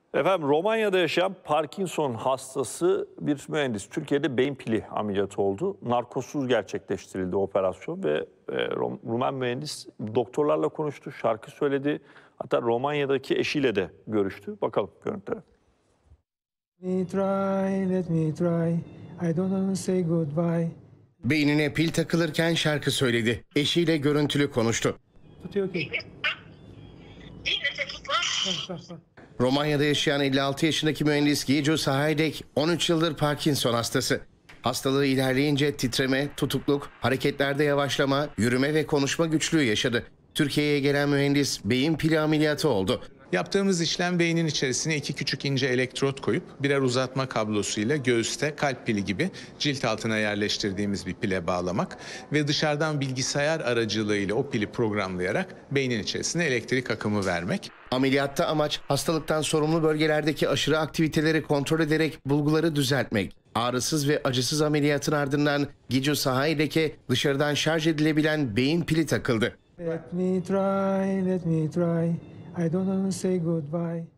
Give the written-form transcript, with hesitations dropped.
Efendim Romanya'da yaşayan Parkinson hastası bir mühendis. Türkiye'de beyin pili ameliyatı oldu. Narkozsuz gerçekleştirildi operasyon ve Rumen mühendis doktorlarla konuştu, şarkı söyledi. Hatta Romanya'daki eşiyle de görüştü. Bakalım görüntülere. Let me try. I don't wanna say goodbye. Beynine pil takılırken şarkı söyledi. Eşiyle görüntülü konuştu. Tutuyor ki. Romanya'da yaşayan 56 yaşındaki mühendis Gijo Sahaydek 13 yıldır Parkinson hastası. Hastalığı ilerleyince titreme, tutukluk, hareketlerde yavaşlama, yürüme ve konuşma güçlüğü yaşadı. Türkiye'ye gelen mühendis beyin pili ameliyatı oldu. Yaptığımız işlem beynin içerisine 2 küçük ince elektrot koyup birer uzatma kablosuyla göğüste kalp pili gibi cilt altına yerleştirdiğimiz bir pile bağlamak ve dışarıdan bilgisayar aracılığıyla o pili programlayarak beynin içerisine elektrik akımı vermek. Ameliyatta amaç hastalıktan sorumlu bölgelerdeki aşırı aktiviteleri kontrol ederek bulguları düzeltmek. Ağrısız ve acısız ameliyatın ardından Gijo Sahaydek'e dışarıdan şarj edilebilen beyin pili takıldı. Let me try, let me try. I don't wanna say goodbye.